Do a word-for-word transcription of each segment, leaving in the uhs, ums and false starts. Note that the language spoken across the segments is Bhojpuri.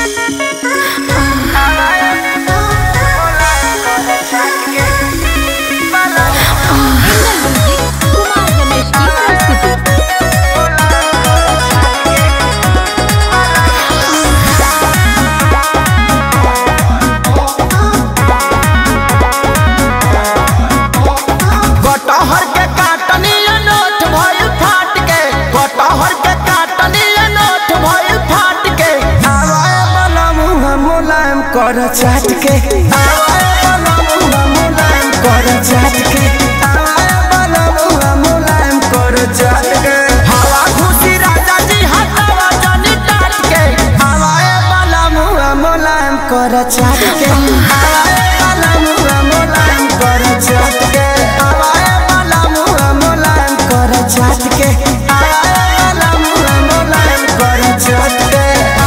कर चाट के मुलायम कर चाट के मुलायम कर चाट के हवा खुशी राजा जी हटावा जानी टाट के हवाए वाला मुआ मुलायम कर चाट के हवाए वाला मुआ मुलायम कर चाट के हवाए वाला मुआ मुलायम कर चाट के हवाए वाला मुआ मुलायम कर चाट के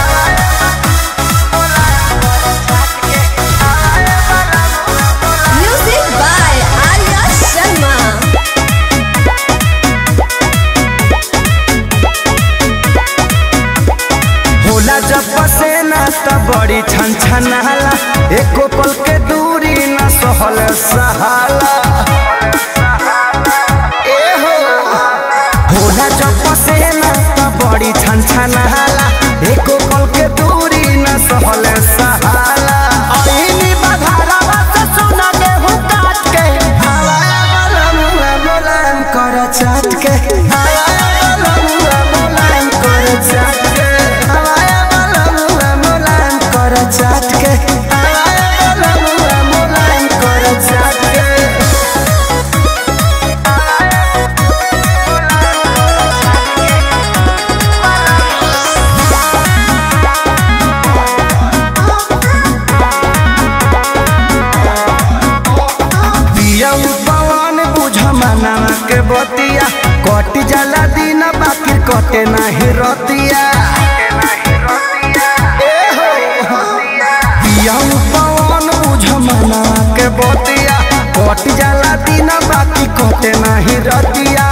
जब पसेना त बड़ी छन छनाला एको पल के दूरी न सहल सहाला ए हो होला जब पसेना त बड़ी छन छनाला एको पल के दूरी न सहल सहाला आईनी बधारावा से सोना के हु काट के हवाया वाला मुआ मुलायम कर चाट के हवाया वाला मुआ मुलायम कर चाट के चाट के वाला मुआ मुलायम कर चाट के पिया पवन बुझ मनावा के बतिया कट जाला दिन बाकी कटे नहीं रतिया पवन बुझ मना के बतिया कट जाला दिन बाकी कटे नहीं रतिया